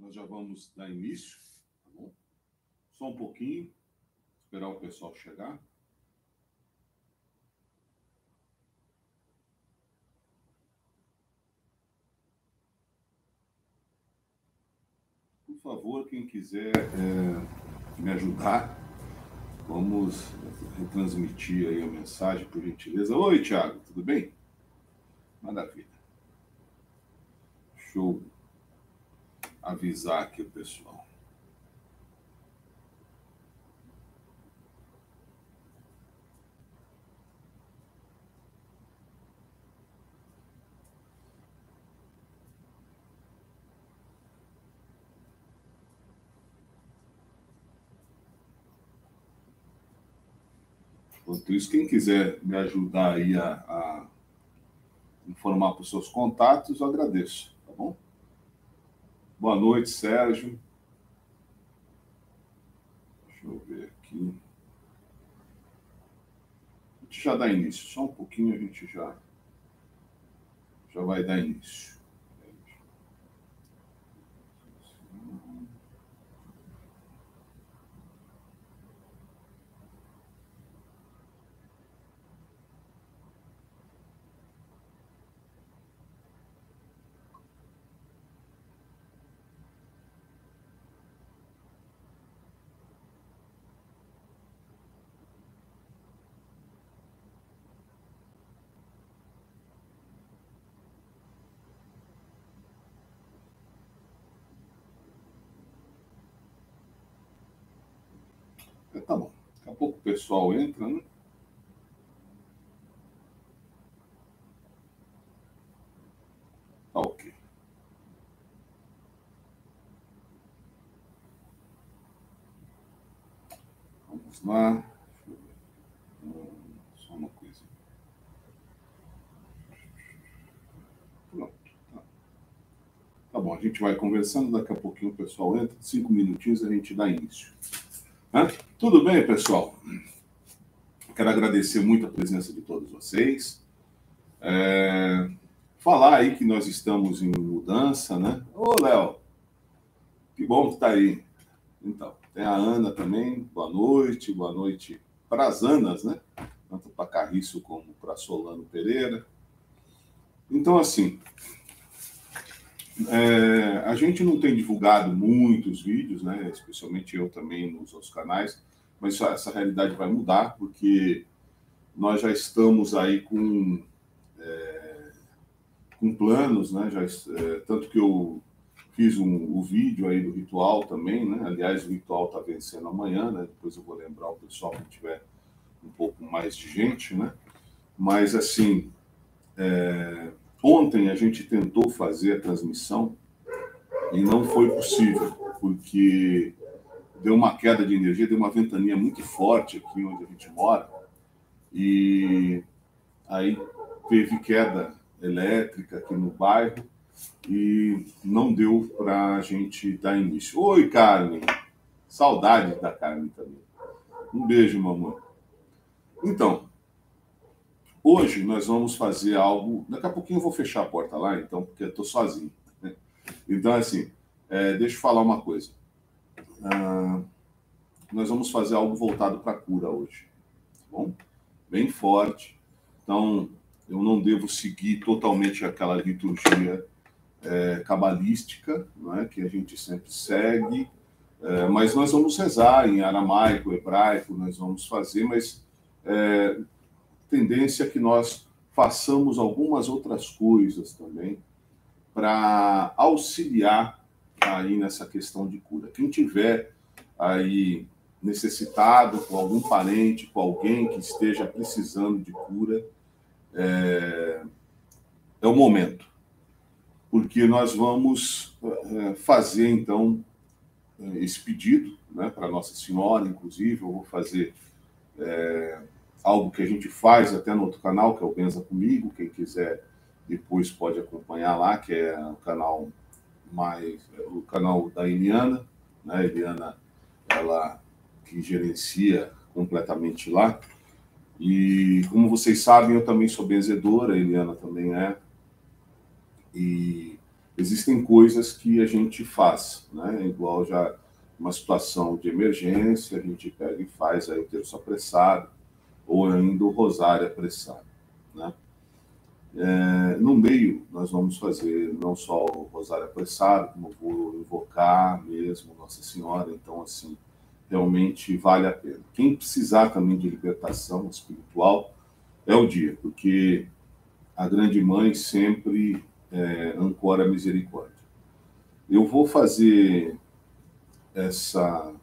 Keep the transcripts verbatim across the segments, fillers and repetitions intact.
nós já vamos dar início, tá bom? Só um pouquinho, esperar o pessoal chegar. Por favor, quem quiser é, me ajudar, vamos retransmitir aí a mensagem, por gentileza. Oi, Thiago, tudo bem? Maravilha. Deixa eu avisar aqui o pessoal. Enquanto isso, quem quiser me ajudar aí a, a informar para os seus contatos, eu agradeço, tá bom? Boa noite, Sérgio. Deixa eu ver aqui. A gente já dá início, só um pouquinho a gente já, já vai dar início. Tá bom. Daqui a pouco o pessoal entra, né? Tá ok. Vamos lá. Só uma coisa. Pronto. Tá. Tá bom, a gente vai conversando, daqui a pouquinho o pessoal entra, cinco minutinhos a gente dá início. Hã? Tudo bem, pessoal? Quero agradecer muito a presença de todos vocês. É... Falar aí que nós estamos em mudança, né? Ô, Léo, que bom que tá aí. Então, tem a Ana também, boa noite, boa noite para as Anas, né? Tanto para Carriço como para Solano Pereira. Então, assim, é, a gente não tem divulgado muitos vídeos, né? Especialmente eu também nos outros canais, mas isso, essa realidade vai mudar, porque nós já estamos aí com, é, com planos, né? Já, é, tanto que eu fiz um, o vídeo aí do ritual também, né? Aliás, o ritual está vencendo amanhã, né? Depois eu vou lembrar o pessoal que tiver um pouco mais de gente, né? Mas, assim, é, ontem a gente tentou fazer a transmissão e não foi possível, porque deu uma queda de energia, deu uma ventania muito forte aqui onde a gente mora, e aí teve queda elétrica aqui no bairro, e não deu para a gente dar início. Oi, Carmen. Saudade da Carmen também. Um beijo, mamãe. Então, hoje nós vamos fazer algo... Daqui a pouquinho eu vou fechar a porta lá, então, porque eu estou sozinho. Né? Então, assim, é, deixa eu falar uma coisa. Ah, nós vamos fazer algo voltado para a cura hoje. Tá bom? Bem forte. Então, eu não devo seguir totalmente aquela liturgia É, cabalística, né, que a gente sempre segue, é, mas nós vamos rezar em aramaico, hebraico, nós vamos fazer, mas é, tendência é que nós façamos algumas outras coisas também para auxiliar aí nessa questão de cura. Quem tiver aí necessitado, com algum parente, com alguém que esteja precisando de cura, é, é o momento. Porque nós vamos é, fazer, então, esse pedido, né, para Nossa Senhora, inclusive. Eu vou fazer é, algo que a gente faz até no outro canal, que é o Benza Comigo. Quem quiser depois pode acompanhar lá, que é o canal, mais, o canal da Eliana. Né? A Eliana, ela que gerencia completamente lá. E, como vocês sabem, eu também sou benzedora, a Eliana também é. E existem coisas que a gente faz, né? Igual já uma situação de emergência, a gente pega e faz aí o terço apressado, ou ainda o rosário apressado, né? É, no meio, nós vamos fazer não só o rosário apressado, como vou invocar mesmo Nossa Senhora, então, assim, realmente vale a pena. Quem precisar também de libertação espiritual, é o dia, porque a grande mãe sempre é, ancora a misericórdia. Eu vou fazer essa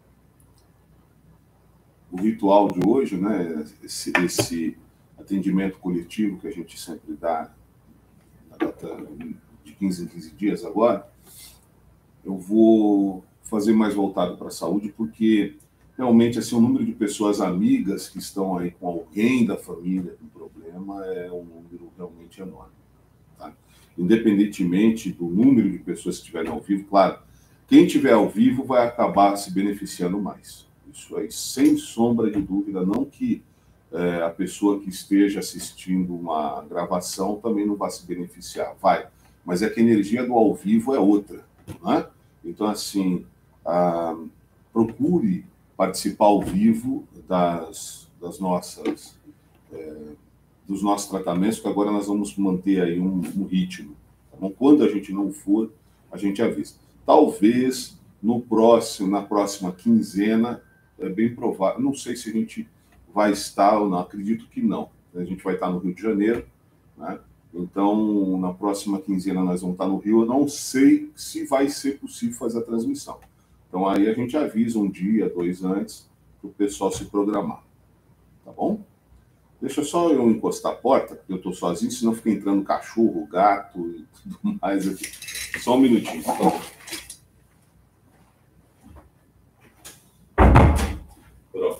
o ritual de hoje, né? Esse, esse atendimento coletivo que a gente sempre dá na data de quinze em quinze dias agora. Eu vou fazer mais voltado para a saúde, porque realmente assim, o número de pessoas amigas que estão aí com alguém da família com problema é um número realmente enorme. Tá? Independentemente do número de pessoas que estiverem ao vivo, claro, quem estiver ao vivo vai acabar se beneficiando mais. Isso aí, sem sombra de dúvida, não que é, a pessoa que esteja assistindo uma gravação também não vai se beneficiar, vai. Mas é que a energia do ao vivo é outra, né? Então, assim, ah, procure participar ao vivo das, das nossas, é, dos nossos tratamentos, que agora nós vamos manter aí um, um ritmo. Tá bom? Quando a gente não for, a gente avisa. Talvez no próximo, na próxima quinzena, é bem provável, não sei se a gente vai estar ou não, acredito que não. A gente vai estar no Rio de Janeiro, né? Então, na próxima quinzena nós vamos estar no Rio. Eu não sei se vai ser possível fazer a transmissão. Então, aí a gente avisa um dia, dois antes, para o pessoal se programar. Tá bom? Deixa só eu encostar a porta, porque eu estou sozinho, senão fica entrando cachorro, gato e tudo mais aqui. Só um minutinho, tá bom? Pronto.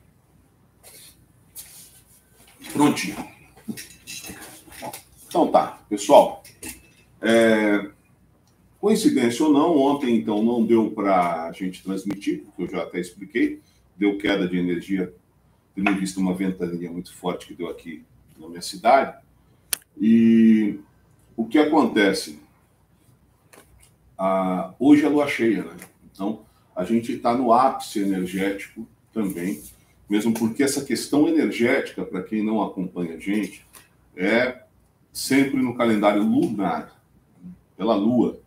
Prontinho. Então tá, pessoal. É... Coincidência ou não, ontem, então, não deu para a gente transmitir, porque eu já até expliquei, deu queda de energia, tendo visto uma ventania muito forte que deu aqui na minha cidade. E o que acontece? Ah, hoje é lua cheia, né? Então, a gente está no ápice energético também, mesmo porque essa questão energética, para quem não acompanha a gente, é sempre no calendário lunar, pela lua.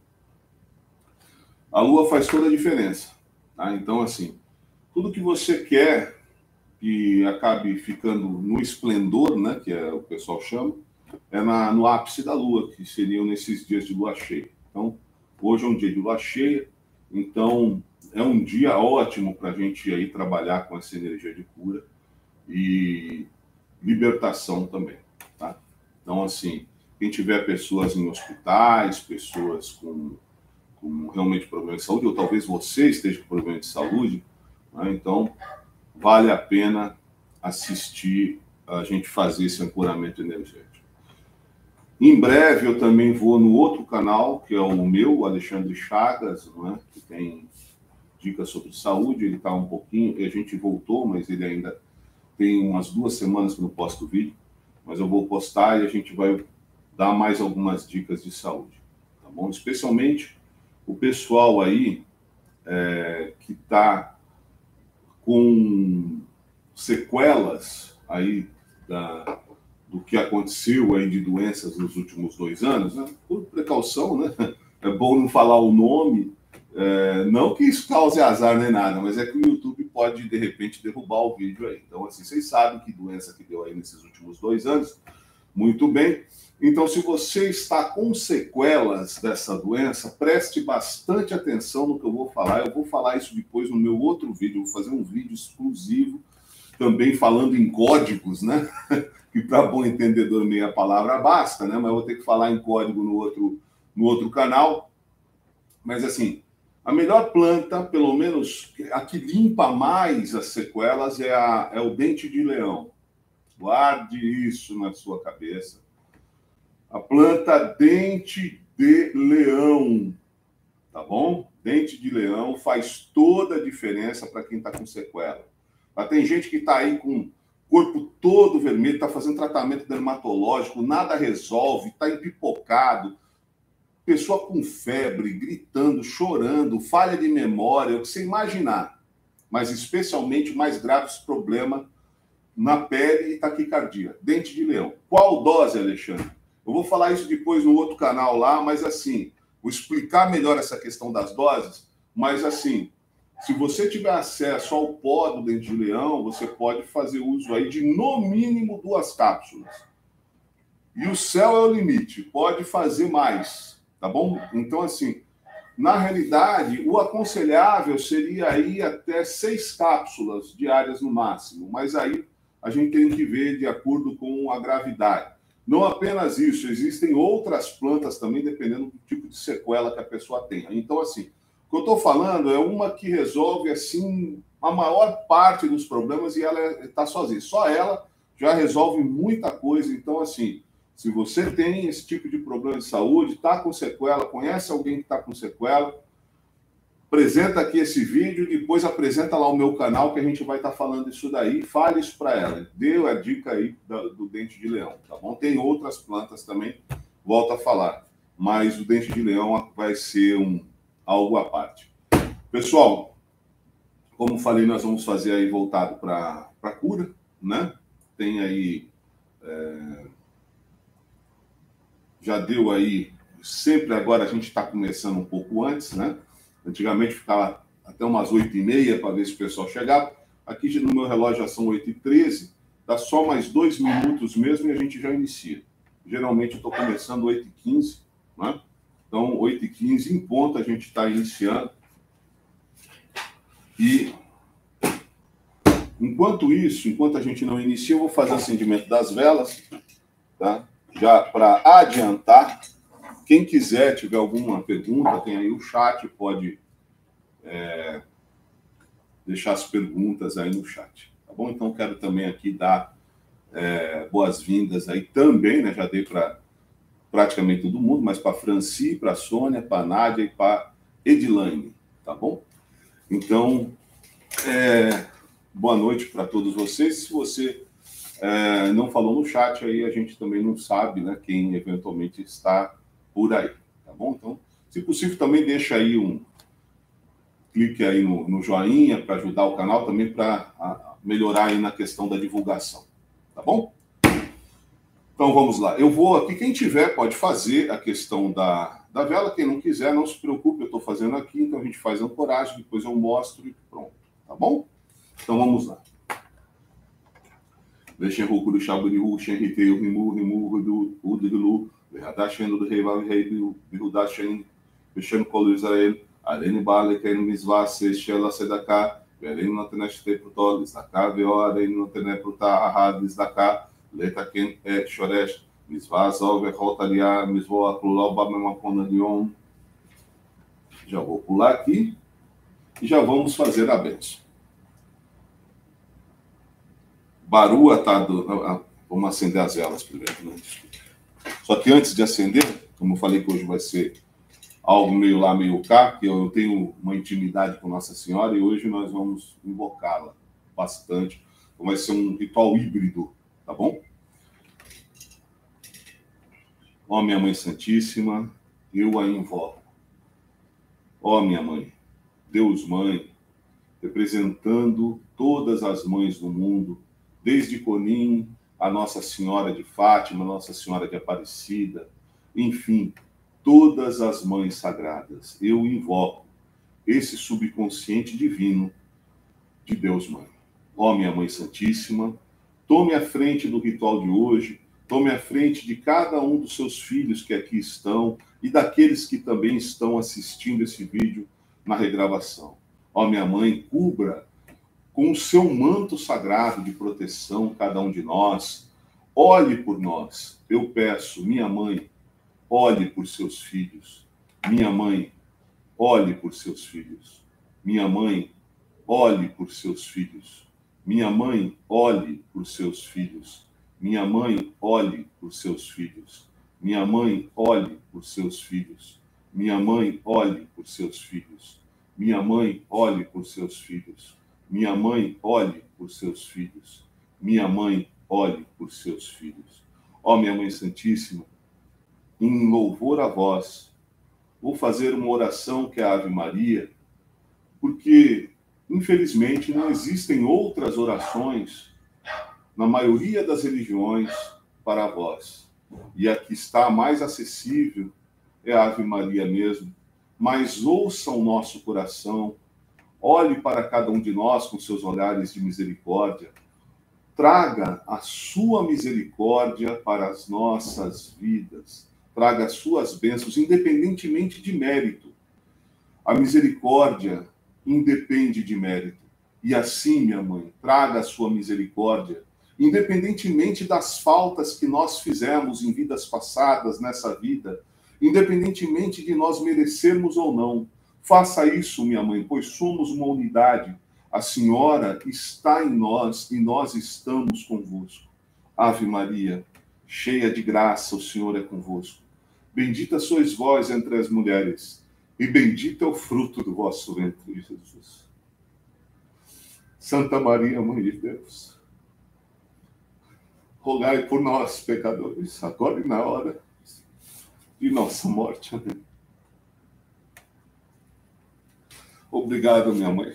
A lua faz toda a diferença, tá? Então, assim, tudo que você quer que acabe ficando no esplendor, né, que é o pessoal chama, é na, no ápice da lua, que seriam nesses dias de lua cheia. Então, hoje é um dia de lua cheia, então é um dia ótimo para a gente aí trabalhar com essa energia de cura e libertação também, tá? Então, assim, quem tiver pessoas em hospitais, pessoas com, com realmente problema de saúde, ou talvez você esteja com problema de saúde, né? Então vale a pena assistir a gente fazer esse ancoramento energético. Em breve eu também vou no outro canal, que é o meu, Alexandre Chagas, não é? Que tem dicas sobre saúde, ele está um pouquinho, a gente voltou, mas ele ainda tem umas duas semanas que não posto vídeo, mas eu vou postar e a gente vai dar mais algumas dicas de saúde, tá bom? Especialmente o pessoal aí é, que está com sequelas aí da, do que aconteceu aí de doenças nos últimos dois anos, né? Por precaução, né? É bom não falar o nome, é, não que isso cause azar nem nada, mas é que o YouTube pode, de repente, derrubar o vídeo aí. Então, assim, vocês sabem que doença que deu aí nesses últimos dois anos, muito bem. Então, se você está com sequelas dessa doença, preste bastante atenção no que eu vou falar. Eu vou falar isso depois no meu outro vídeo. Eu vou fazer um vídeo exclusivo, também falando em códigos, né? Que para bom entendedor meia palavra basta, né? Mas eu vou ter que falar em código no outro, no outro canal. Mas, assim, a melhor planta, pelo menos a que limpa mais as sequelas, é, a, é o dente de leão. Guarde isso na sua cabeça. A planta dente de leão, tá bom? Dente de leão faz toda a diferença para quem está com sequela. Mas tem gente que está aí com o corpo todo vermelho, está fazendo tratamento dermatológico, nada resolve, está empipocado. pessoa com febre, gritando, chorando, falha de memória, o que você imaginar. Mas especialmente o mais grave esse problema na pele e taquicardia. Dente de leão. Qual dose, Alexandre? Eu vou falar isso depois no outro canal lá, mas assim, vou explicar melhor essa questão das doses, mas assim, se você tiver acesso ao pó do dente de leão, você pode fazer uso aí de no mínimo duas cápsulas. E o céu é o limite, pode fazer mais, tá bom? Então assim, na realidade, o aconselhável seria aí até seis cápsulas diárias no máximo, mas aí a gente tem que ver de acordo com a gravidade. Não apenas isso, existem outras plantas também, dependendo do tipo de sequela que a pessoa tenha. Então, assim, o que eu estou falando é uma que resolve, assim, a maior parte dos problemas e ela está sozinha. Só ela já resolve muita coisa. Então, assim, se você tem esse tipo de problema de saúde, está com sequela, conhece alguém que está com sequela, apresenta aqui esse vídeo e depois apresenta lá o meu canal que a gente vai estar tá falando isso daí. Fale isso para ela. Deu a dica aí do, do dente de leão, tá bom? Tem outras plantas também, volto a falar. Mas o dente de leão vai ser um, algo à parte. Pessoal, como falei, nós vamos fazer aí voltado para a cura, né? Tem aí... É, já deu aí... Sempre agora a gente está começando um pouco antes, né? Antigamente ficava até umas oito e meia para ver se o pessoal chegava. Aqui no meu relógio já são oito e treze. Dá só mais dois minutos mesmo e a gente já inicia. Geralmente eu estou começando oito e quinze, né? Então, oito e quinze em ponto a gente está iniciando. E enquanto isso, enquanto a gente não inicia, eu vou fazer o acendimento das velas, tá? Já para adiantar. Quem quiser, tiver alguma pergunta, tem aí o chat, pode é, deixar as perguntas aí no chat, tá bom? Então, quero também aqui dar é, boas-vindas aí também, né? Já dei para praticamente todo mundo, mas para a Franci, para a Sônia, para a Nádia e para a Edilane, tá bom? Então, é, boa noite para todos vocês. Se você é, não falou no chat, aí a gente também não sabe, né, quem eventualmente está por aí, tá bom? Então, se possível, também deixa aí um clique aí no, no joinha para ajudar o canal também para melhorar aí na questão da divulgação, tá bom? Então, vamos lá. Eu vou aqui, quem tiver pode fazer a questão da, da vela, quem não quiser, não se preocupe, eu estou fazendo aqui, então a gente faz a ancoragem, depois eu mostro e pronto, tá bom? Então, vamos lá. Deixem o do chabo de ru, xenritei, o rimu, rimu, do udulu, verdachendo do rei, vai rei, birudachendo, fechando colo Israel, além bale, que no misvá, se estela, se daqá, verem no teneste pro tolis, daqá, veora, no tené pro tá, arradis, daqá, leta quem é choresh, misvá, zolve, rotaria, misvoa, cluloba, memacona de on. Já vou pular aqui e já vamos fazer a bênção. Barua tá do... Vamos acender as velas primeiro, né? Só que antes de acender, como eu falei que hoje vai ser algo meio lá, meio cá, que eu tenho uma intimidade com Nossa Senhora e hoje nós vamos invocá-la bastante. Então vai ser um ritual híbrido, tá bom? Ó minha Mãe Santíssima, eu a invoco. Ó minha Mãe, Deus Mãe, representando todas as mães do mundo, desde Conim, a Nossa Senhora de Fátima, Nossa Senhora de Aparecida, enfim, todas as mães sagradas. Eu invoco esse subconsciente divino de Deus Mãe. Ó minha Mãe Santíssima, tome a frente do ritual de hoje, tome a frente de cada um dos seus filhos que aqui estão e daqueles que também estão assistindo esse vídeo na regravação. Ó minha Mãe, cubra com o seu manto sagrado de proteção cada um de nós. Olhe por nós. Eu peço, minha Mãe, olhe por seus filhos. Minha Mãe, olhe por seus filhos. Minha Mãe, olhe por seus filhos. Minha Mãe, olhe por seus filhos. Minha Mãe, olhe por seus filhos. Minha Mãe, olhe por seus filhos. Minha Mãe, olhe por seus filhos. Minha Mãe, olhe por seus filhos. Minha Mãe, olhe por seus filhos. Minha Mãe, olhe por seus filhos. Ó minha Mãe Santíssima, em louvor a vós, vou fazer uma oração que é a Ave Maria, porque, infelizmente, não existem outras orações na maioria das religiões para vós. E a que está mais acessível é a Ave Maria mesmo. Mas ouça o nosso coração, olhe para cada um de nós com seus olhares de misericórdia, traga a sua misericórdia para as nossas vidas, traga as suas bênçãos, independentemente de mérito. A misericórdia independe de mérito. E assim, minha mãe, traga a sua misericórdia, independentemente das faltas que nós fizemos em vidas passadas, nessa vida, independentemente de nós merecermos ou não. Faça isso, minha mãe, pois somos uma unidade. A Senhora está em nós e nós estamos convosco. Ave Maria, cheia de graça, o Senhor é convosco. Bendita sois vós entre as mulheres, e bendito é o fruto do vosso ventre, Jesus. Santa Maria, Mãe de Deus, rogai por nós, pecadores, agora e na hora de nossa morte. Amém. Obrigado, minha mãe.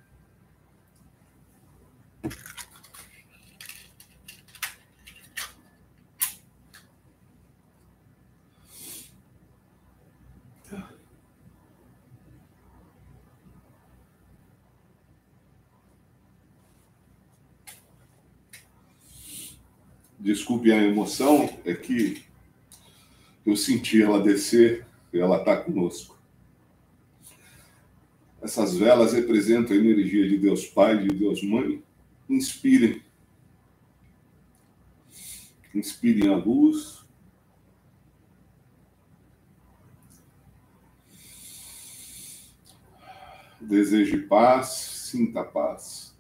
Desculpe a emoção, é que eu senti ela descer e ela está conosco. Essas velas representam a energia de Deus Pai, de Deus Mãe. Inspirem. Inspirem a luz. Deseje paz, sinta paz.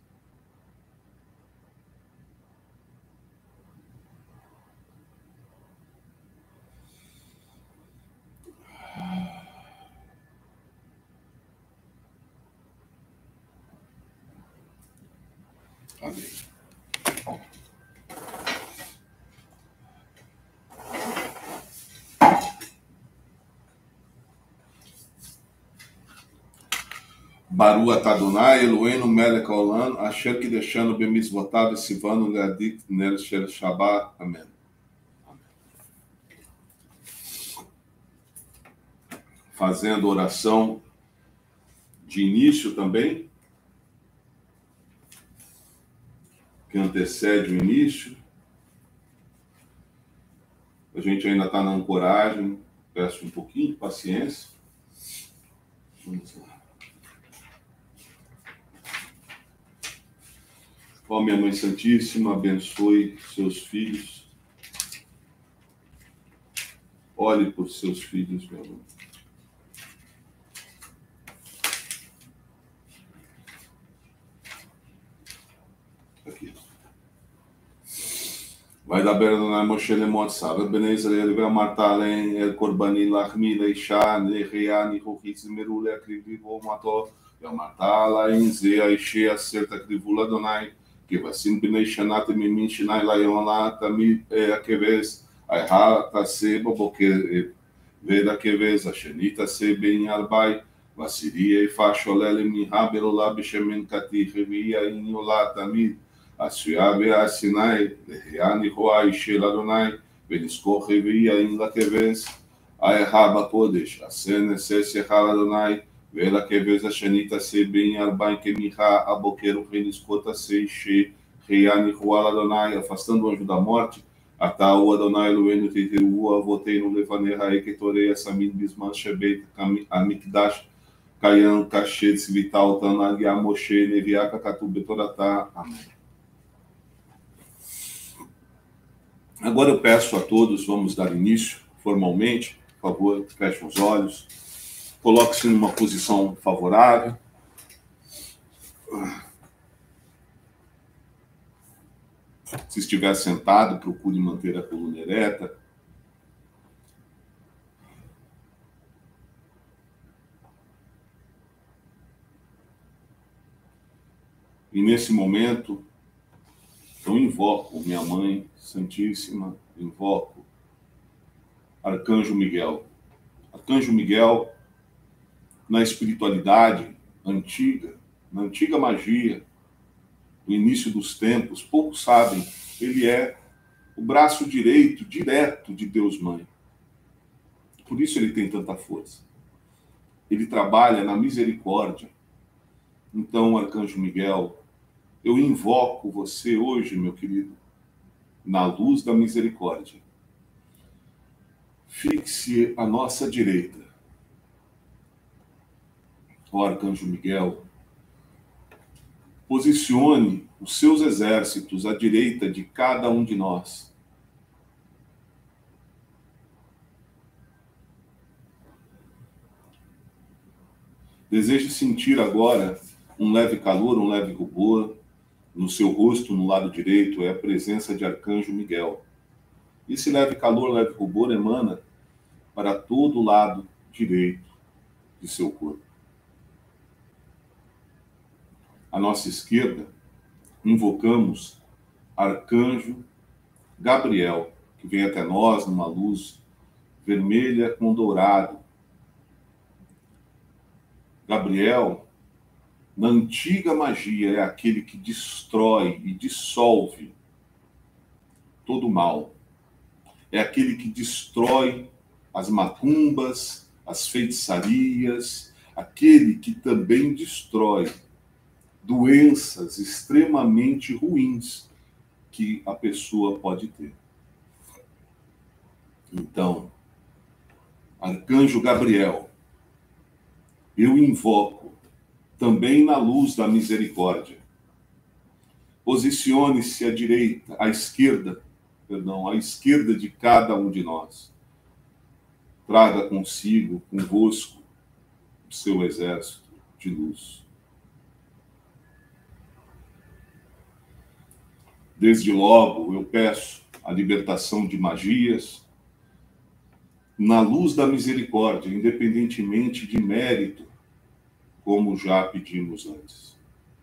Amém. Baru Atadonai, Eloheinu melech haolam, asher kideshanu b'mitzvotav v'tzivanu le'adik ner shel Shabbat. Amém. Fazendo oração de início também, que antecede o início. A gente ainda está na ancoragem, peço um pouquinho de paciência. Vamos lá. Ó, minha Mãe Santíssima, abençoe seus filhos. Olhe por seus filhos, minha mãe. Aqui. Vai dar beira na Moshe Lemot Sabe, Bnei Israel, vai Martalen, El Corbani, Lachmi, Leisha, Lehiani, Rohitz, Merule, Akrivivo, Mato, vai Martala, Inze, Aishe, Acerta, Krivula, Donai, que vai sim, Bnei Shanat, Mimin, Shinai, Laionat, Tamid, Akeves, Aiha, Taseba, Boque, Veda, Akeves, Ashenita, Seben, Arbai, Vassiria, Ifasholele, Miha, Belolá, Bishemen, Kati, Revia, Inolá, Tamid, Asuiabe, Asinai, Lehiani, Roai, Shela, Donai, Benisco, Revia, Inlakeves, Aiha, Kodesh, Asene, Sesse, Hala, Donai, Vela que vez a Shanita se bem arbain que miha aboqueiro reniscota se che reani ruala Adonai, afastando o anjo da morte, atau Adonai lueno teterua, votei no levane rae que torei samin bisman shebeit amikdash kayan kashet vital tanag amoshe neviaka katu betorata. Amém. Agora eu peço a todos, vamos dar início formalmente, por favor, fechem os olhos. Coloque-se numa posição favorável. Se estiver sentado, procure manter a coluna ereta. E nesse momento, eu invoco minha Mãe Santíssima, invoco Arcanjo Miguel, Arcanjo Miguel, na espiritualidade antiga, na antiga magia, do início dos tempos, poucos sabem, ele é o braço direito, direto de Deus Mãe. Por isso ele tem tanta força. Ele trabalha na misericórdia. Então, Arcanjo Miguel, eu invoco você hoje, meu querido, na luz da misericórdia. Fixe à nossa direita. Ó Arcanjo Miguel, posicione os seus exércitos à direita de cada um de nós. Deseje sentir agora um leve calor, um leve rubor no seu rosto, no lado direito, é a presença de Arcanjo Miguel. Esse leve calor, leve rubor emana para todo o lado direito de seu corpo. À nossa esquerda, invocamos Arcanjo Gabriel, que vem até nós numa luz vermelha com dourado. Gabriel, na antiga magia, é aquele que destrói e dissolve todo o mal. É aquele que destrói as macumbas, as feitiçarias, aquele que também destrói doenças extremamente ruins que a pessoa pode ter. Então, Arcanjo Gabriel, eu invoco também na luz da misericórdia. Posicione-se à direita, à esquerda, perdão, à esquerda de cada um de nós. Traga consigo, convosco, o seu exército de luz. Desde logo eu peço a libertação de magias na luz da misericórdia, independentemente de mérito, como já pedimos antes.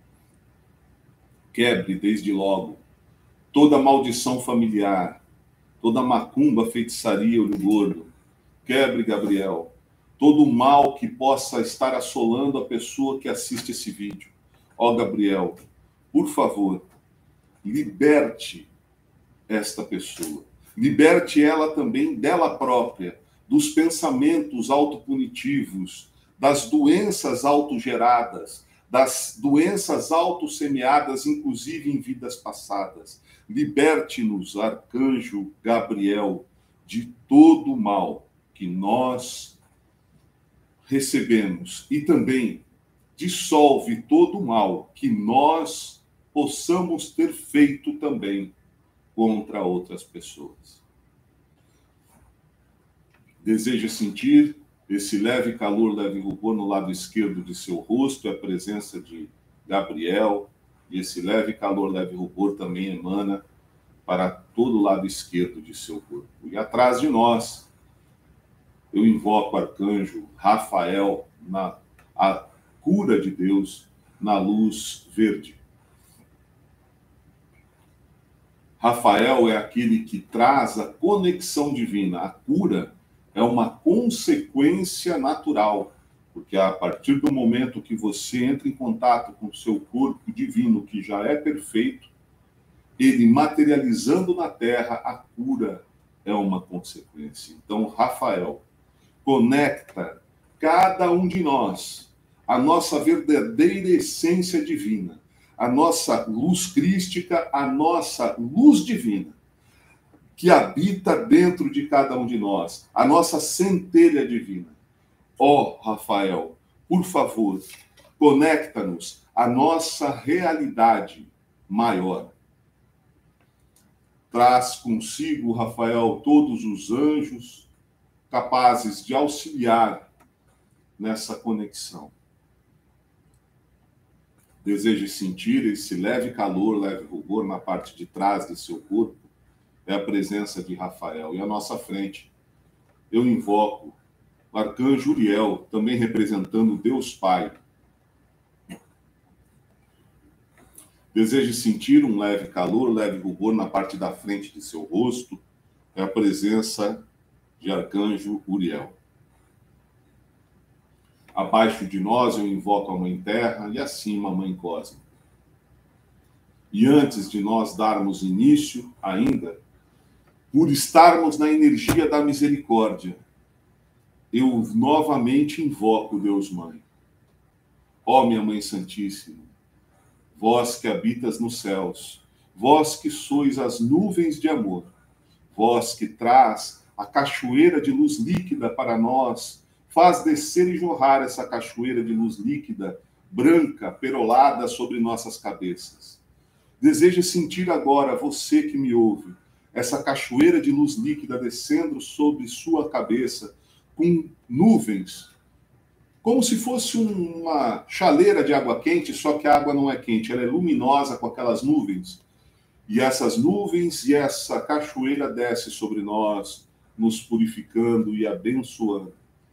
Quebre desde logo toda maldição familiar, toda macumba, feitiçaria, olho gordo. Quebre, Gabriel, todo o mal que possa estar assolando a pessoa que assiste esse vídeo. Ó Gabriel, por favor, liberte esta pessoa. Liberte ela também dela própria, dos pensamentos autopunitivos, das doenças autogeradas, das doenças autossemeadas, inclusive em vidas passadas. Liberte-nos, Arcanjo Gabriel, de todo o mal que nós recebemos e também dissolve todo o mal que nós possamos ter feito também contra outras pessoas. Deseja sentir esse leve calor, leve rubor no lado esquerdo de seu rosto, é a presença de Gabriel, e esse leve calor, leve rubor também emana para todo o lado esquerdo de seu corpo. E atrás de nós, eu invoco o Arcanjo Rafael, na a cura de Deus, na luz verde. Rafael é aquele que traz a conexão divina. A cura é uma consequência natural, porque a partir do momento que você entra em contato com o seu corpo divino, que já é perfeito, ele materializando na Terra, a cura é uma consequência. Então, Rafael, conecta cada um de nós à nossa verdadeira essência divina, a nossa luz crística, a nossa luz divina, que habita dentro de cada um de nós, a nossa centelha divina. Ó Rafael, por favor, conecta-nos à nossa realidade maior. Traz consigo, Rafael, todos os anjos capazes de auxiliar nessa conexão. Deseje sentir esse leve calor, leve rubor na parte de trás de seu corpo, é a presença de Rafael. E à nossa frente, eu invoco o Arcanjo Uriel, também representando Deus Pai. Deseje sentir um leve calor, leve rubor na parte da frente de seu rosto, é a presença de Arcanjo Uriel. Abaixo de nós eu invoco a Mãe Terra e acima a Mãe Cósmica. E antes de nós darmos início ainda, por estarmos na energia da misericórdia, eu novamente invoco Deus Mãe. Ó minha Mãe Santíssima, vós que habitas nos céus, vós que sois as nuvens de amor, vós que traz a cachoeira de luz líquida para nós, faz descer e jorrar essa cachoeira de luz líquida, branca, perolada sobre nossas cabeças. Deseja sentir agora, você que me ouve, essa cachoeira de luz líquida descendo sobre sua cabeça, com nuvens, como se fosse uma chaleira de água quente, só que a água não é quente, ela é luminosa com aquelas nuvens. E essas nuvens e essa cachoeira desce sobre nós, nos purificando e abençoando.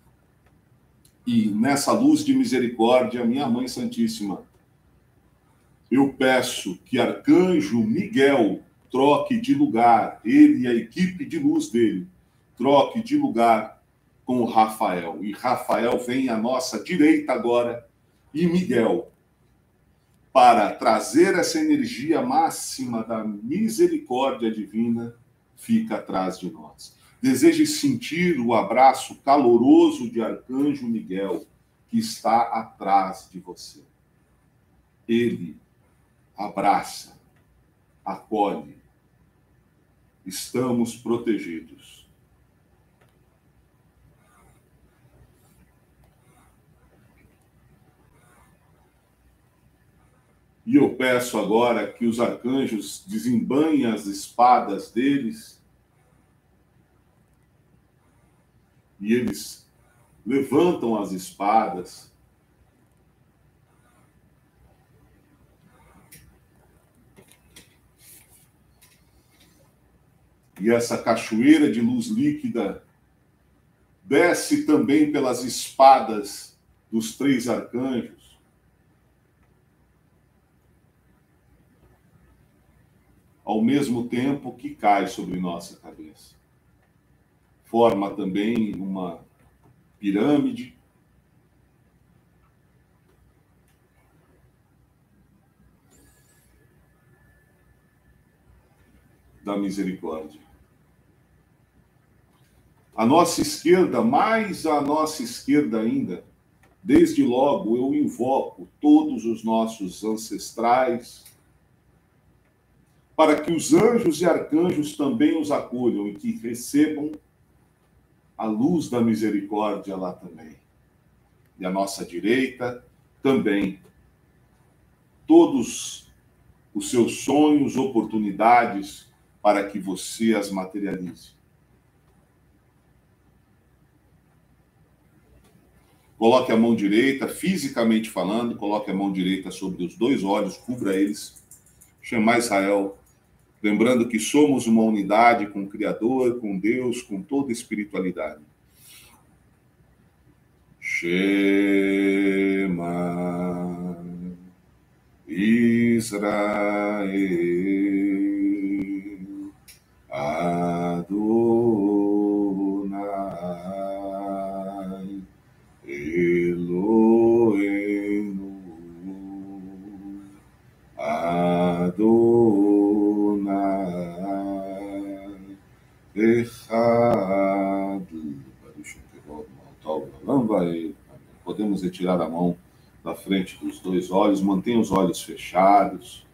E nessa luz de misericórdia, minha Mãe Santíssima, eu peço que Arcanjo Miguel troque de lugar, ele e a equipe de luz dele, troque de lugar com o Rafael. E Rafael vem à nossa direita agora, e Miguel, para trazer essa energia máxima da misericórdia divina, fica atrás de nós. Deseje sentir o abraço caloroso de Arcanjo Miguel, que está atrás de você. Ele abraça, acolhe. Estamos protegidos. E eu peço agora que os arcanjos desembanhem as espadas deles e eles levantam as espadas e essa cachoeira de luz líquida desce também pelas espadas dos três arcanjos, ao mesmo tempo que cai sobre nossa cabeça. Forma também uma pirâmide. Da misericórdia. À nossa esquerda, mais à nossa esquerda ainda, desde logo eu invoco todos os nossos ancestrais, para que os anjos e arcanjos também os acolham e que recebam a luz da misericórdia lá também. E à nossa direita também todos os seus sonhos, oportunidades, para que você as materialize. Coloque a mão direita, fisicamente falando, coloque a mão direita sobre os dois olhos, cubra eles. Chamar Israel, lembrando que somos uma unidade com o Criador, com Deus, com toda a espiritualidade. Shema Israel Adonai Eloheinu Adonai Echad. Podemos retirar a mão da frente dos dois olhos, mantenha os olhos fechados.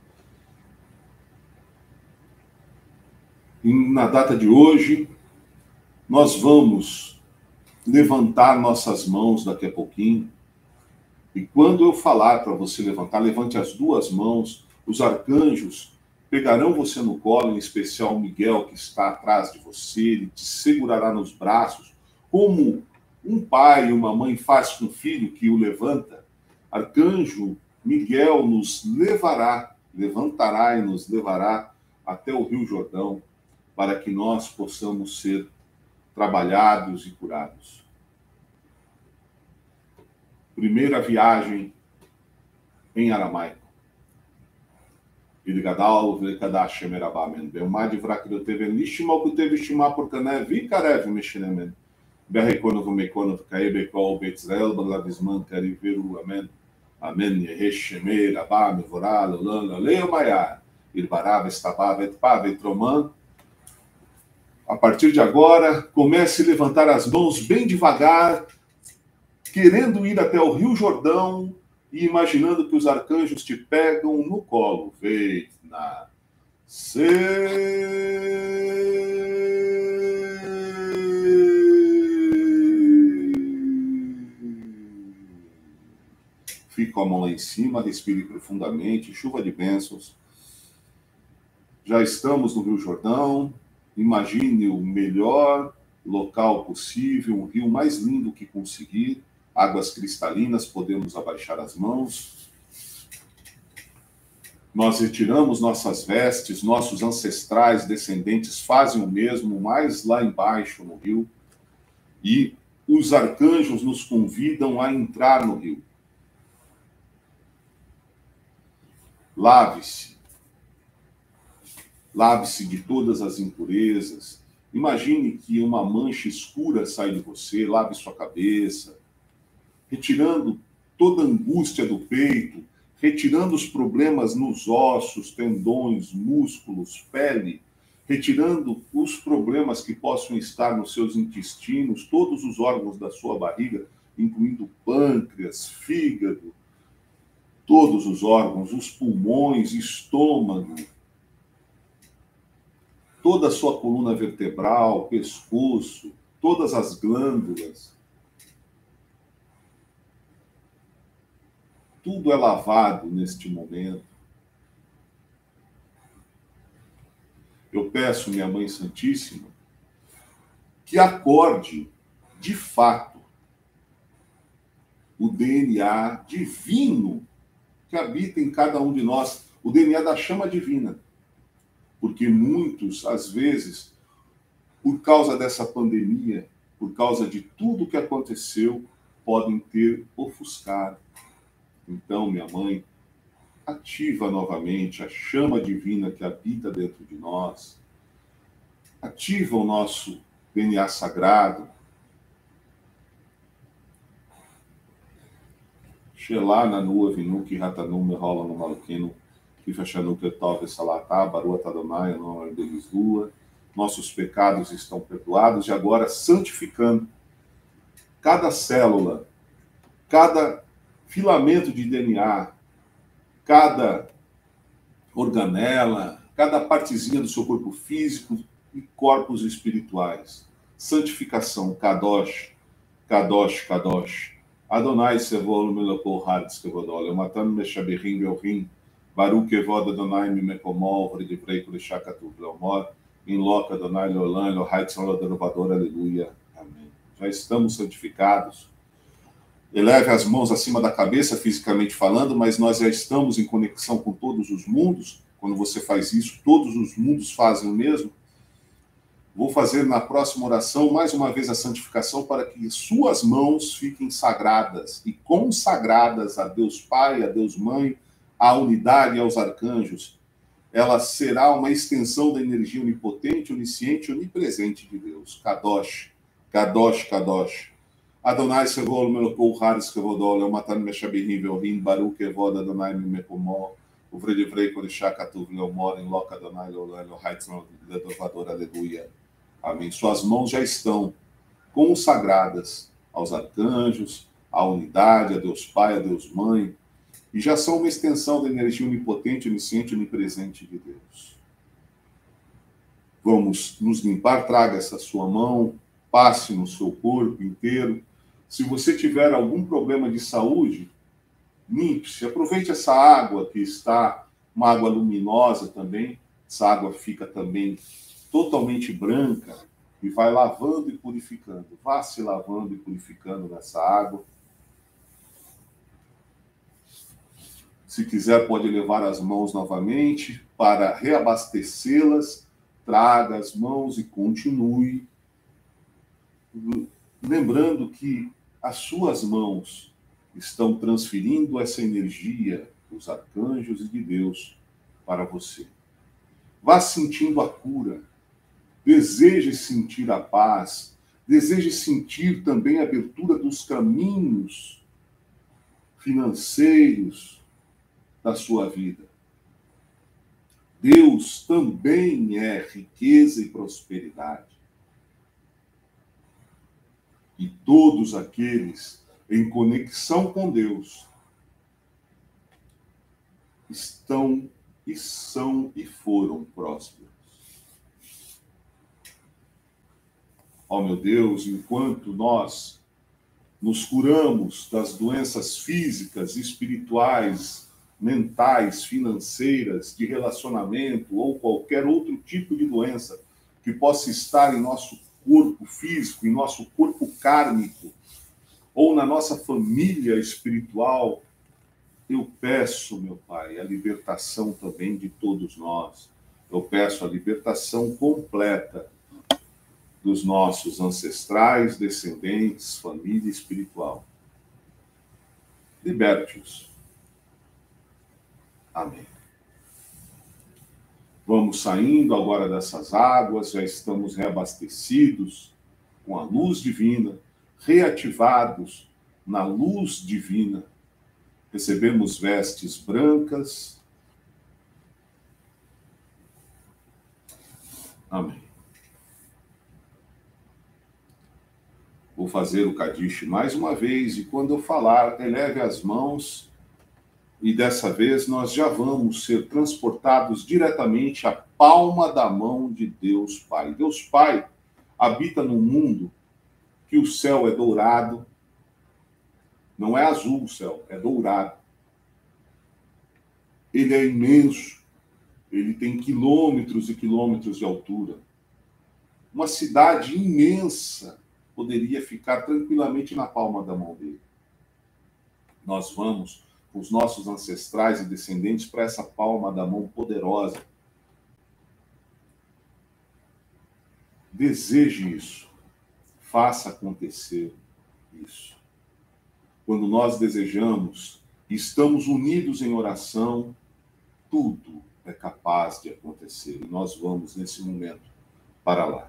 E na data de hoje, nós vamos levantar nossas mãos daqui a pouquinho. E quando eu falar para você levantar, levante as duas mãos, os arcanjos pegarão você no colo, em especial Miguel, que está atrás de você, ele te segurará nos braços, como um pai e uma mãe faz com o filho que o levanta. Arcanjo Miguel nos levará, levantará e nos levará até o Rio Jordão, para que nós possamos ser trabalhados e curados. Primeira viagem em aramaico. Ilgadal, Vekadash, Merabamen, Belmad, Vrakroteven, Lishima, Kutev, Shima, Porcané, Vikarev, Meshinemen, Berrekono, Mekono, Kaebekol, Betzrel, Balavisman, Cariveru, Amém. Amém, Yeheshemer, Abá, Mevorá, Lolã, Leo Maiar, Irbará, Estabá, Vetpá, Vetroman. A partir de agora, comece a levantar as mãos bem devagar, querendo ir até o Rio Jordão e imaginando que os arcanjos te pegam no colo. Veit na se Fica a mão lá em cima, respire profundamente, chuva de bênçãos. Já estamos no Rio Jordão. Imagine o melhor local possível, um rio mais lindo que conseguir. Águas cristalinas, podemos abaixar as mãos. Nós retiramos nossas vestes, nossos ancestrais descendentes fazem o mesmo, mais lá embaixo no rio. E os arcanjos nos convidam a entrar no rio. Lave-se. Lave-se de todas as impurezas. Imagine que uma mancha escura sai de você, lave sua cabeça, retirando toda a angústia do peito, retirando os problemas nos ossos, tendões, músculos, pele, retirando os problemas que possam estar nos seus intestinos, todos os órgãos da sua barriga, incluindo pâncreas, fígado, todos os órgãos, os pulmões, estômago, toda a sua coluna vertebral, pescoço, todas as glândulas. Tudo é lavado neste momento. Eu peço, minha Mãe Santíssima, que acorde, de fato, o D N A divino que habita em cada um de nós, o D N A da chama divina. Porque muitos, às vezes, por causa dessa pandemia, por causa de tudo que aconteceu, podem ter ofuscado. Então, minha mãe, ativa novamente a chama divina que habita dentro de nós. Ativa o nosso D N A sagrado. Xelá na nua vinu que ratanum me rola no maluquino que fechanu que tove salatá barua tadomaia não é deles lua. Nossos pecados estão perdoados e agora santificando cada célula, cada filamento de D N A, cada organela, cada partezinha do seu corpo físico e corpos espirituais. Santificação, Kadosh, Kadosh, Kadosh. Adonai Sevol Melokol Hades Kevodol, Matando Meshaberim Belrim, Baruch Kevod Adonai Mimekomol, Vredivrei Kuleshakatu Bleomor, Inloca Adonai Leolan, Elohai Tzon Derubador, aleluia. Amém. Já estamos santificados. Eleve as mãos acima da cabeça, fisicamente falando, mas nós já estamos em conexão com todos os mundos. Quando você faz isso, todos os mundos fazem o mesmo. Vou fazer na próxima oração, mais uma vez, a santificação para que suas mãos fiquem sagradas e consagradas a Deus Pai, a Deus Mãe, à unidade e aos arcanjos. Ela será uma extensão da energia onipotente, onisciente, onipresente de Deus. Kadosh, Kadosh, Kadosh. Adonai Sevol Melokol Haris Kevodol, Eu Matan Meshaberim Velrim, Baruch Kevod Adonai Mimekomol, O Vredivrei Koreshakatu Leomor, em Loca Adonai Leolan, Elohai Tzon Derubador, aleluia. Amém. Suas mãos já estão consagradas aos arcanjos, à unidade, a Deus Pai, a Deus Mãe, e já são uma extensão da energia onipotente, onisciente, onipresente de Deus. Vamos nos limpar, traga essa sua mão, passe no seu corpo inteiro. Se você tiver algum problema de saúde, limpe-se, aproveite essa água que está, uma água luminosa também, essa água fica também totalmente branca e vai lavando e purificando. Vá se lavando e purificando nessa água. Se quiser, pode levar as mãos novamente para reabastecê-las. Traga as mãos e continue. Lembrando que as suas mãos estão transferindo essa energia dos arcanjos e de Deus para você. Vá sentindo a cura. Deseje sentir a paz. deseje sentir também a abertura dos caminhos financeiros da sua vida. Deus também é riqueza e prosperidade. E todos aqueles em conexão com Deus estão e são e foram prósperos. Ó meu Deus, enquanto nós nos curamos das doenças físicas, espirituais, mentais, financeiras, de relacionamento ou qualquer outro tipo de doença que possa estar em nosso corpo físico, em nosso corpo kármico, ou na nossa família espiritual, eu peço, meu Pai, a libertação também de todos nós. Eu peço a libertação completa dos nossos ancestrais, descendentes, família espiritual. Liberte-os. Amém. Vamos saindo agora dessas águas, já estamos reabastecidos com a luz divina, reativados na luz divina. Recebemos vestes brancas. Amém. Vou fazer o Kadish mais uma vez, e quando eu falar, eleve as mãos, e dessa vez nós já vamos ser transportados diretamente à palma da mão de Deus Pai. Deus Pai habita num mundo que o céu é dourado, não é azul o céu, é dourado. Ele é imenso, ele tem quilômetros e quilômetros de altura. Uma cidade imensa poderia ficar tranquilamente na palma da mão dele. Nós vamos, com os nossos ancestrais e descendentes, para essa palma da mão poderosa. Deseje isso. Faça acontecer isso. Quando nós desejamos e estamos unidos em oração, tudo é capaz de acontecer. E nós vamos, nesse momento, para lá.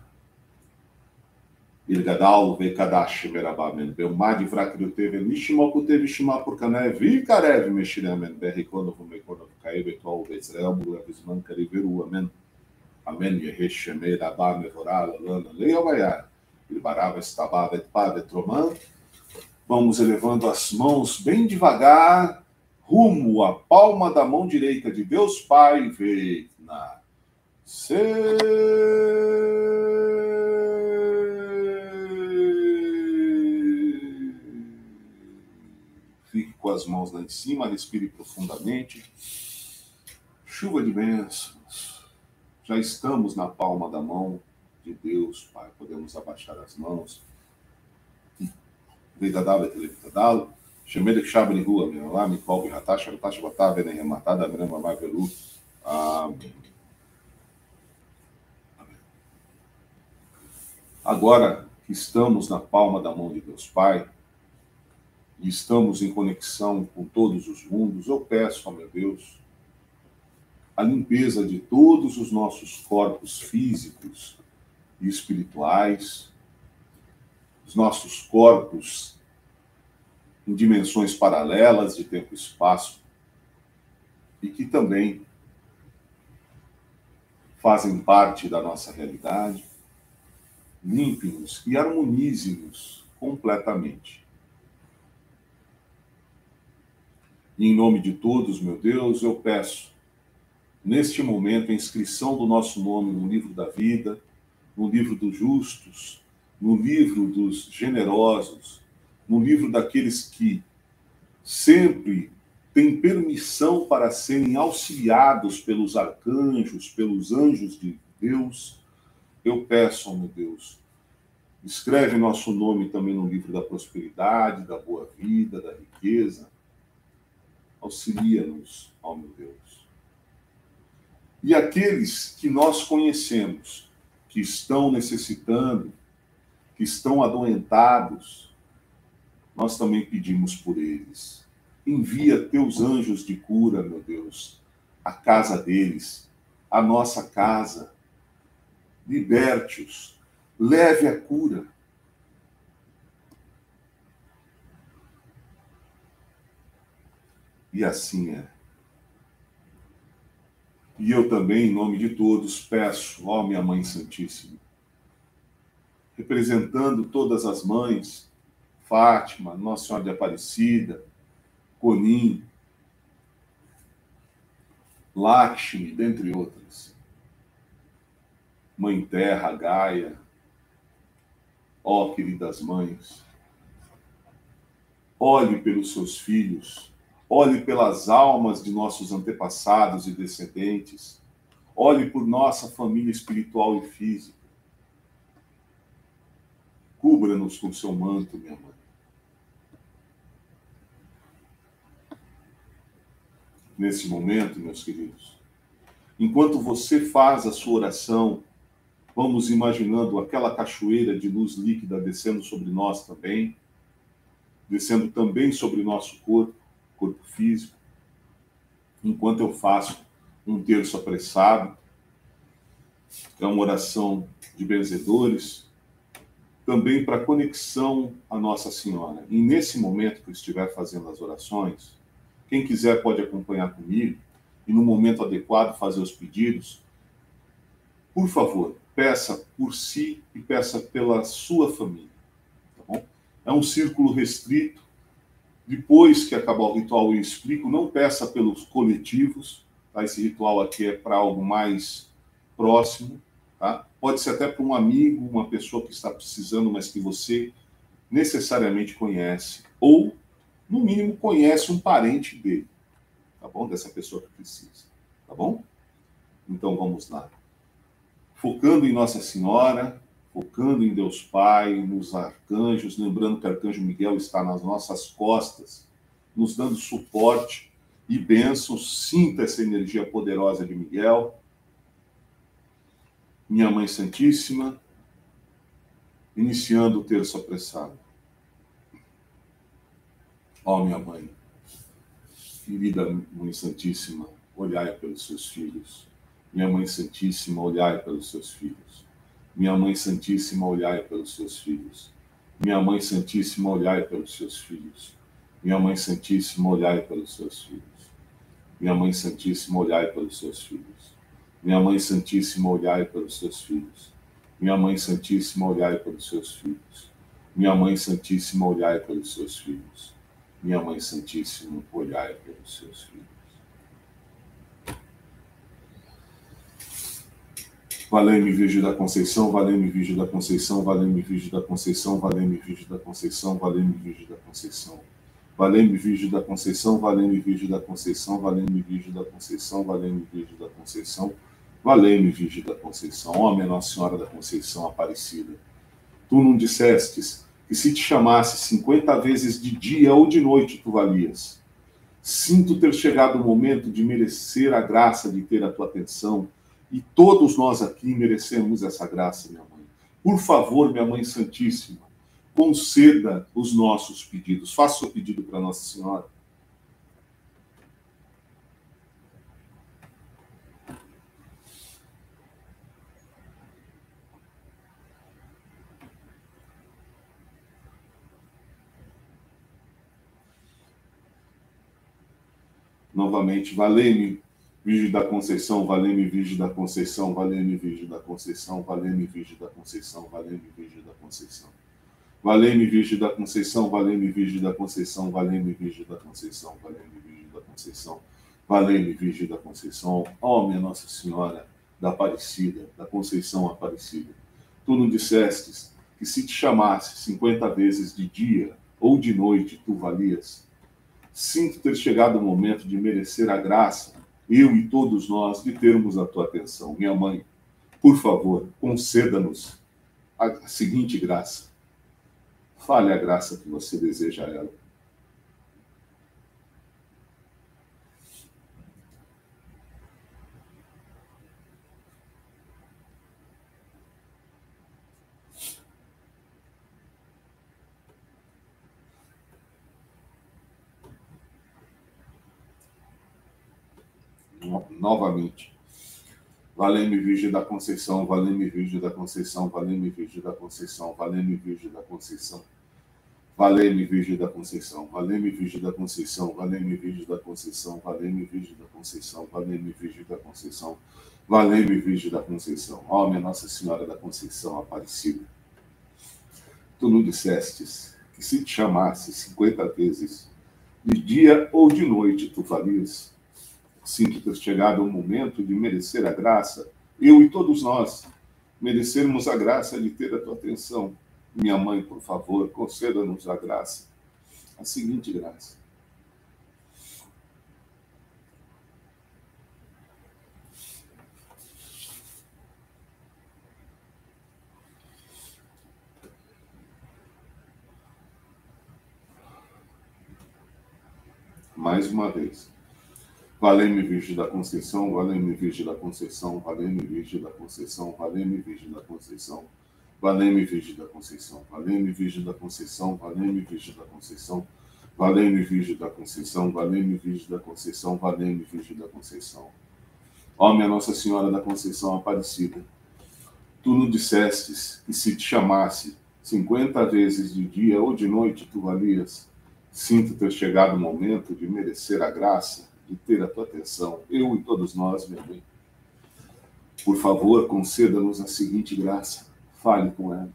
Ilgadal vekadash merabamen beumad vrakrioteve nishimokuteve shimapurkané vikarev meshiramen berrikono vumekono kaebetol bezrel bulavizman kariveru amen. Amen yehesheme rabame voral lana leovaiar. Ilbarava estabava etpave troman. Vamos elevando as mãos bem devagar, rumo à palma da mão direita de Deus Pai, Veitna. Se... Fique com as mãos lá em cima, respire profundamente. Chuva de bênçãos. Já estamos na palma da mão de Deus Pai. Podemos abaixar as mãos. Vedadava televidadalo, chamele chabri rua, meu lá, me cobre ratacha, ratacha batava, nem rematada, minha mamãe velu. Amém. Agora que estamos na palma da mão de Deus Pai e estamos em conexão com todos os mundos, eu peço, ó meu Deus, a limpeza de todos os nossos corpos físicos e espirituais, os nossos corpos em dimensões paralelas de tempo e espaço, e que também fazem parte da nossa realidade. Limpe-nos e harmonize-nos completamente. E em nome de todos, meu Deus, eu peço, neste momento, a inscrição do nosso nome no livro da vida, no livro dos justos, no livro dos generosos, no livro daqueles que sempre têm permissão para serem auxiliados pelos arcanjos, pelos anjos de Deus. Eu peço, ó meu Deus, escreve nosso nome também no livro da prosperidade, da boa vida, da riqueza. Auxilia-nos, ó meu Deus. E aqueles que nós conhecemos, que estão necessitando, que estão adoentados, nós também pedimos por eles. Envia teus anjos de cura, meu Deus, à casa deles, à nossa casa. Liberte-os, leve a cura, E assim é. E eu também, em nome de todos, peço, ó minha Mãe Santíssima, representando todas as mães, Fátima, Nossa Senhora de Aparecida, Conim, Lakshmi, dentre outras, Mãe Terra, Gaia, ó queridas mães, olhe pelos seus filhos, olhe pelas almas de nossos antepassados e descendentes, olhe por nossa família espiritual e física. Cubra-nos com seu manto, minha mãe. Nesse momento, meus queridos, enquanto você faz a sua oração, vamos imaginando aquela cachoeira de luz líquida descendo sobre nós também, descendo também sobre o nosso corpo, corpo físico, enquanto eu faço um terço apressado, é uma oração de benzedores, também para conexão à Nossa Senhora. E nesse momento que eu estiver fazendo as orações, quem quiser pode acompanhar comigo e no momento adequado fazer os pedidos. Por favor, peça por si e peça pela sua família. Tá bom? É um círculo restrito. Depois que acabar o ritual eu explico, não peça pelos coletivos. Tá? Esse ritual aqui é para algo mais próximo. Tá? Pode ser até para um amigo, uma pessoa que está precisando, mas que você necessariamente conhece. Ou, no mínimo, conhece um parente dele. Tá bom? Dessa pessoa que precisa. Tá bom? Então vamos lá. Focando em Nossa Senhora, focando em Deus Pai, nos arcanjos, lembrando que o arcanjo Miguel está nas nossas costas, nos dando suporte e bênçãos. Sinta essa energia poderosa de Miguel. Minha Mãe Santíssima, iniciando o terço apressado. Ó minha Mãe, querida Mãe Santíssima, olhai pelos seus filhos. Minha Mãe Santíssima, olhai pelos seus filhos. Minha Mãe Santíssima, olhai pelos seus filhos. Minha Mãe Santíssima, olhai pelos seus filhos. Minha Mãe Santíssima, olhai pelos seus filhos. Minha Mãe Santíssima, olhai pelos seus filhos. Minha Mãe Santíssima, olhai pelos seus filhos. Minha Mãe Santíssima, olhai pelos seus filhos. Minha Mãe Santíssima, olhai pelos seus filhos. Minha Mãe Santíssima, olhai pelos seus filhos. Valei-me Virgem da Conceição, valei-me Virgem da Conceição, valei-me Virgem da Conceição, valei-me Virgem da Conceição, valei-me Virgem da Conceição. Valei-me Virgem da Conceição, valei-me Virgem da Conceição, valei-me Virgem da Conceição, valei-me Virgem da Conceição, valei-me Virgem da Conceição. Ó minha Nossa Senhora da Conceição Aparecida, tu não dissestes que se te chamasse cinquenta vezes de dia ou de noite tu valias. Sinto ter chegado o momento de merecer a graça de ter a tua atenção. E todos nós aqui merecemos essa graça, minha mãe. Por favor, minha Mãe Santíssima, conceda os nossos pedidos. Faça o pedido para Nossa Senhora. Novamente, valei-me Virgem da Conceição, valei-me Virgem da Conceição, valei-me Virgem da Conceição, valei-me Virgem da Conceição, valei-me Virgem da Conceição. Valei-me Virgem da Conceição, valei-me Virgem da Conceição, valei-me Virgem da Conceição, valei-me Virgem da Conceição, valei-me Virgem da Conceição. Ó minha Nossa Senhora da Aparecida, da Conceição Aparecida, tu não dissestes que se te chamasse cinquenta vezes de dia ou de noite tu valias? Sinto ter chegado o momento de merecer a graça, eu e todos nós, de termos a tua atenção. Minha Mãe, por favor, conceda-nos a seguinte graça. Fale a graça que você deseja a ela. Novamente. Valei-me Virgem da Conceição, valei-me Virgem da Conceição, valei-me Virgem da Conceição, valei-me Virgem da Conceição. Valei-me, Virgem da Conceição, valei-me, Virgem da Conceição, valei-me, Virgem da Conceição, valei-me, Virgem da Conceição, valei-me, Virgem da Conceição, valei-me, Virgem da Conceição. Ó, minha Nossa Senhora da Conceição Aparecida, tu não dissestes que se te chamasse cinquenta vezes, de dia ou de noite, tu farias. Sinto ter chegado o momento de merecer a graça, eu e todos nós, merecermos a graça de ter a tua atenção. Minha mãe, por favor, conceda-nos a graça, a seguinte graça. Mais uma vez. Valei-me, Virgem da Conceição, valei-me, Virgem da Conceição, valei-me, Virgem da Conceição, valei-me, Virgem da Conceição, valei-me, Virgem da Conceição, valei-me, Virgem da Conceição, valei-me, Virgem da Conceição, valei-me, Virgem da Conceição, valei-me, Virgem da Conceição, valei-me, Virgem da Conceição. Ó, minha Nossa Senhora da Conceição Aparecida, tu não dissestes que se te chamasse cinquenta vezes de dia ou de noite tu valias. Sinto ter chegado o momento de merecer a graça, de ter a tua atenção, eu e todos nós, meu bem. Por favor, conceda-nos a seguinte graça. Fale com ela.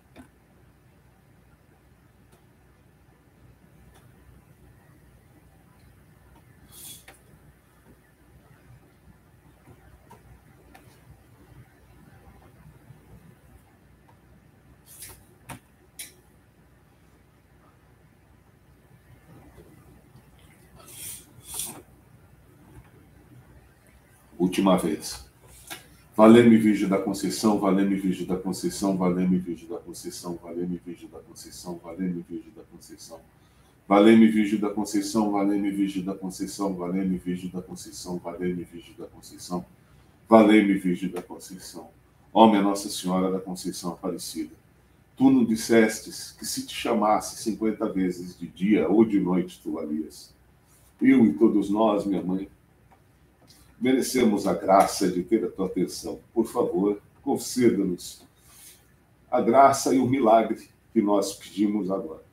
Última vez. Valei-me, Virgem da Conceição, valei-me, Virgem da Conceição, valei-me, Virgem da Conceição, valei-me, Virgem da Conceição, valei-me, Virgem da Conceição, valei-me, Virgem da Conceição, valei-me, Virgem da Conceição, valei-me, Virgem da Conceição, valei-me, Virgem da Conceição, valei-me, Virgem da Conceição. Ó, minha Nossa Senhora da Conceição Aparecida, tu não dissestes que se te chamasse cinquenta vezes de dia ou de noite tu valias. Eu e todos nós, minha mãe, merecemos a graça de ter a tua atenção. Por favor, conceda-nos a graça e o milagre que nós pedimos agora.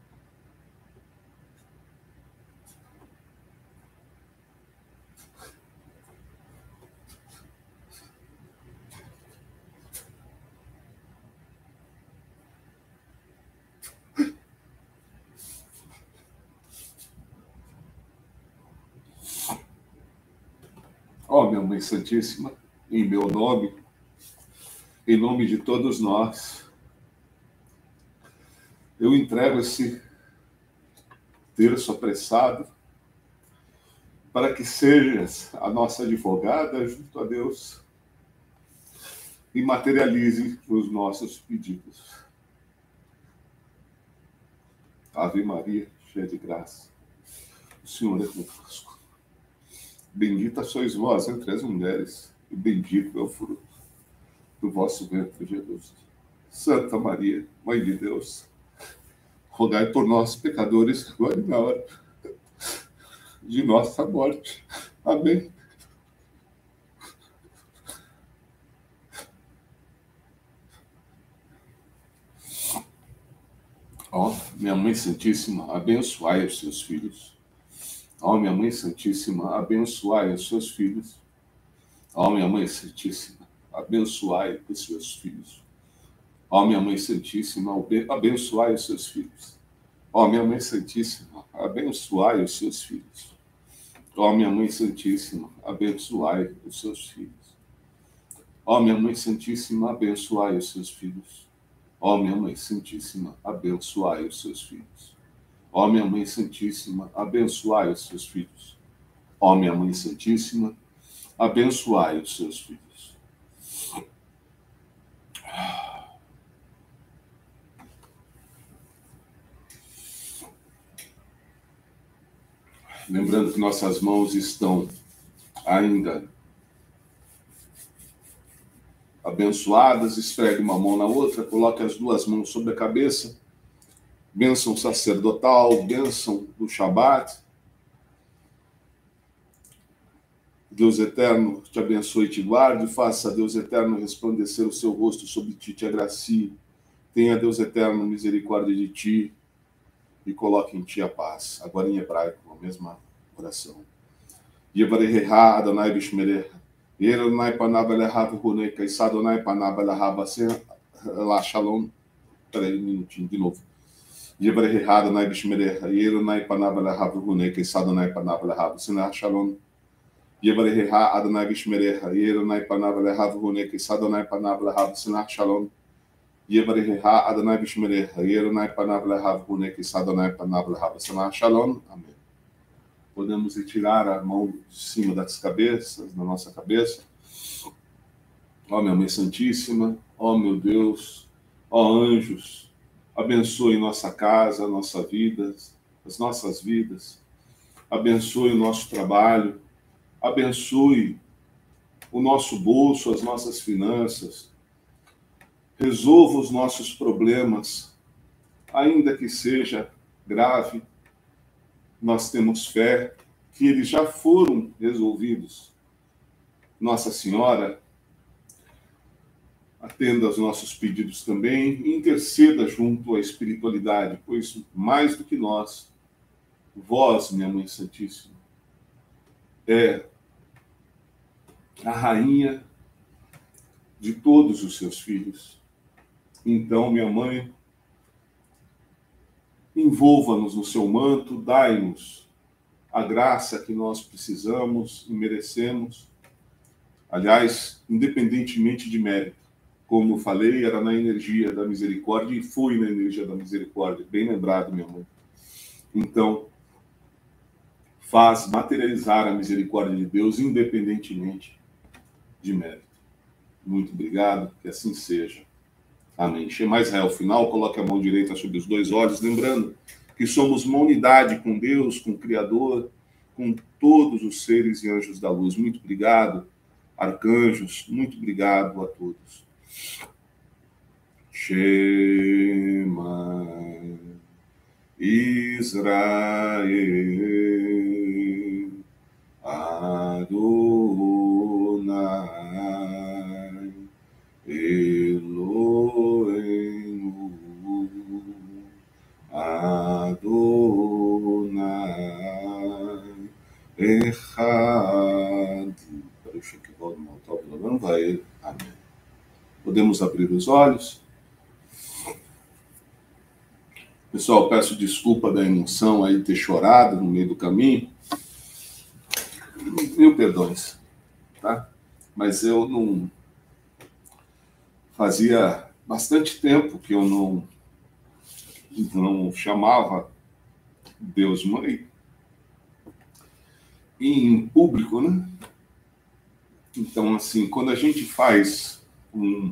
Ó, minha Mãe Santíssima, em meu nome, em nome de todos nós, eu entrego esse terço apressado para que sejas a nossa advogada junto a Deus e materialize os nossos pedidos. Ave Maria, cheia de graça, o Senhor é convosco. Bendita sois vós entre as mulheres, e bendito é o fruto do vosso ventre, Jesus. Santa Maria, Mãe de Deus, rogai por nós, pecadores, agora e na hora de nossa morte. Amém. Ó, minha Mãe Santíssima, abençoai os seus filhos. Ó, minha Mãe Santíssima, abençoai os seus filhos. Ó, minha Mãe Santíssima, abençoai os seus filhos. Ó, minha Mãe Santíssima, abençoai os seus filhos. Ó, minha Mãe Santíssima, abençoai os seus filhos. Ó, minha Mãe Santíssima, abençoai os seus filhos. Ó, minha Mãe Santíssima, abençoai os seus filhos. Ó, minha Mãe Santíssima, abençoai os seus filhos. Ó, minha Mãe Santíssima, abençoai os seus filhos. Ó, minha Mãe Santíssima, abençoai os seus filhos. Lembrando que nossas mãos estão ainda abençoadas, esfregue uma mão na outra, coloque as duas mãos sobre a cabeça. Bênção sacerdotal, bênção do Shabat. Deus eterno te abençoe e te guarde, faça Deus eterno resplandecer o seu rosto sobre ti, te agracie. Tenha Deus eterno misericórdia de ti e coloque em ti a paz. Agora em hebraico, a mesma oração. Yevareha Adonai Bishmereha. Yeronai Panav Elehav Hunei Kaisa Adonai Panav Elehav Lá Shalom. Peraí um minutinho, de novo. Yevareha Adonai Bishmereha. Yeronai Panav Elehav Hunei Kaisa Adonai Panav Elehav Lá Shalom. Yevareha Adonai Bishmereha. Yeronai Panav Elehav Hunei Kaisa Adonai Panav Elehav Lá Shalom. Yevareha Adonai Bishmereha. Yeronai Panav Elehav Hunei Kaisa Adonai Panav Elehav Lá Shalom. Amém. Podemos retirar a mão de cima das cabeças, da nossa cabeça. Ó minha Mãe Santíssima, ó meu Deus, ó anjos, abençoe nossa casa, nossa vida, as nossas vidas. Abençoe o nosso trabalho, abençoe o nosso bolso, as nossas finanças. Resolva os nossos problemas, ainda que seja grave. Nós temos fé que eles já foram resolvidos. Nossa Senhora, atenda aos nossos pedidos também e interceda junto à espiritualidade, pois mais do que nós, vós, minha Mãe Santíssima, é a rainha de todos os seus filhos. Então, minha Mãe, envolva-nos no seu manto, dai-nos a graça que nós precisamos e merecemos. Aliás, independentemente de mérito. Como eu falei, era na energia da misericórdia e fui na energia da misericórdia. Bem lembrado, minha mãe. Então, faz materializar a misericórdia de Deus independentemente de mérito. Muito obrigado, que assim seja. Amém. Shema Israel, final, coloque a mão direita sobre os dois olhos, lembrando que somos uma unidade com Deus, com o Criador, com todos os seres e anjos da luz. Muito obrigado, arcanjos, muito obrigado a todos. Shema Israel, Adonai, Eloheinu, Adonai, Echad. Deixa eu que volta no altar, não vai. Amém. Podemos abrir os olhos. Pessoal, peço desculpa da emoção aí de ter chorado no meio do caminho. Mil perdões, tá? Mas eu não... Fazia bastante tempo que eu não, não chamava Deus Mãe em público, né? Então, assim, quando a gente faz com,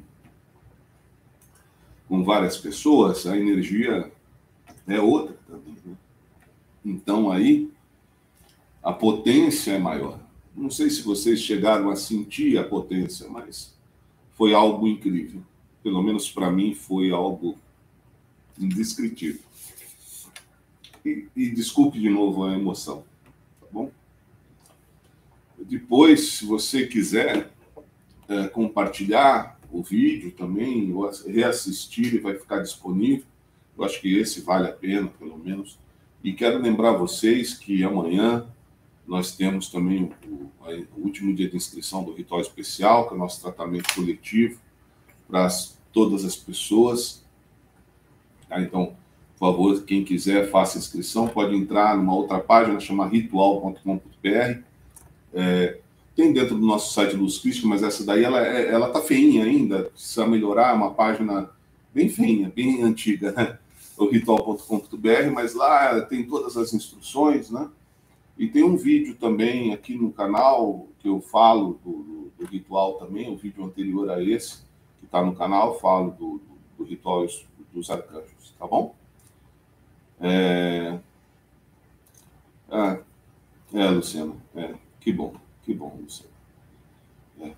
com várias pessoas, a energia é outra também, né? Então, aí, a potência é maior. Não sei se vocês chegaram a sentir a potência, mas foi algo incrível. Pelo menos para mim foi algo indescritível. E, e desculpe de novo a emoção, tá bom? Depois, se você quiser é, compartilhar o vídeo também, ou reassistir, ele vai ficar disponível. Eu acho que esse vale a pena, pelo menos. E quero lembrar vocês que amanhã nós temos também o, o, o último dia de inscrição do Ritual Especial, que é o nosso tratamento coletivo para todas as pessoas. Tá? Então, por favor, quem quiser, faça inscrição. Pode entrar numa outra página, chama ritual ponto com ponto br. É, tem dentro do nosso site Luz Crística, mas essa daí ela é, ela tá feinha ainda, precisa melhorar, uma página bem feinha, bem antiga, né? O ritual ponto com ponto br, mas lá tem todas as instruções, né? E tem um vídeo também aqui no canal que eu falo do, do, do ritual também, um vídeo anterior a esse, que está no canal, falo do, do, do ritual dos arcanjos, tá bom? É, é, é Luciana, é, que bom, que bom, Luciana. É,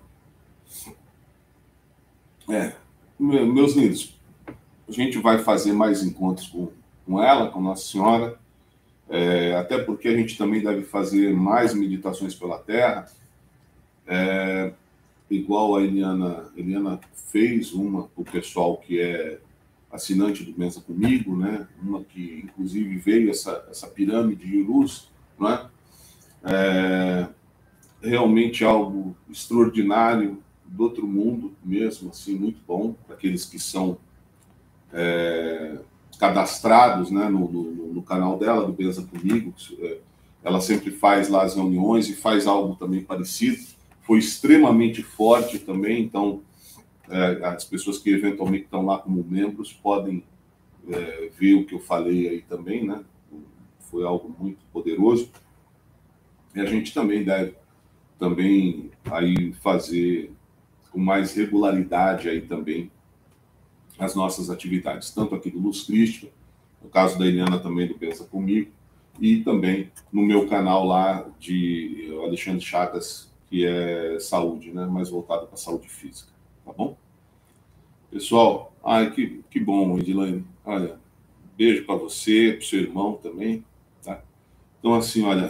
é meus lindos, a gente vai fazer mais encontros com, com ela, com Nossa Senhora, é, até porque a gente também deve fazer mais meditações pela Terra, é, igual a Eliana, Eliana fez uma para o pessoal que é assinante do Benza Comigo, né? Uma que, inclusive, veio essa, essa pirâmide de luz, né? É realmente algo extraordinário, do outro mundo mesmo, assim, muito bom, para aqueles que são é, cadastrados, né, no, no, no canal dela, do Benza Comigo. Ela sempre faz lá as reuniões e faz algo também parecido. Foi extremamente forte também, então é, as pessoas que eventualmente estão lá como membros podem é, ver o que eu falei aí também, né? Foi algo muito poderoso. E a gente também deve também aí fazer com mais regularidade aí também as nossas atividades, tanto aqui do Luz Crística, no caso da Eliana também do Pensa Comigo, e também no meu canal lá de Alexandre Chagas, que é saúde, né? Mais voltado para a saúde física, tá bom? Pessoal, ai, que, que bom, Edilane. Olha, beijo para você, para o seu irmão também, tá? Então, assim, olha,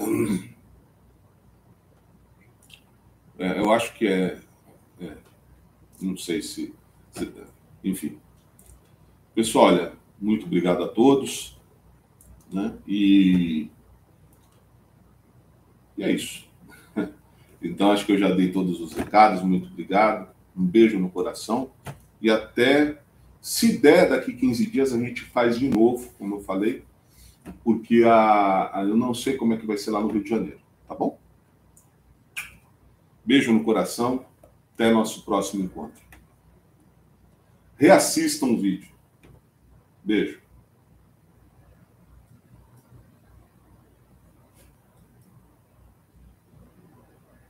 é, eu acho que é, é não sei se, se... Enfim. Pessoal, olha, muito obrigado a todos, né? E, e é isso. Então, acho que eu já dei todos os recados. Muito obrigado. Um beijo no coração. E até, se der, daqui quinze dias a gente faz de novo, como eu falei, porque a, a, eu não sei como é que vai ser lá no Rio de Janeiro, tá bom? Beijo no coração. Até nosso próximo encontro. Reassistam o vídeo. Beijo.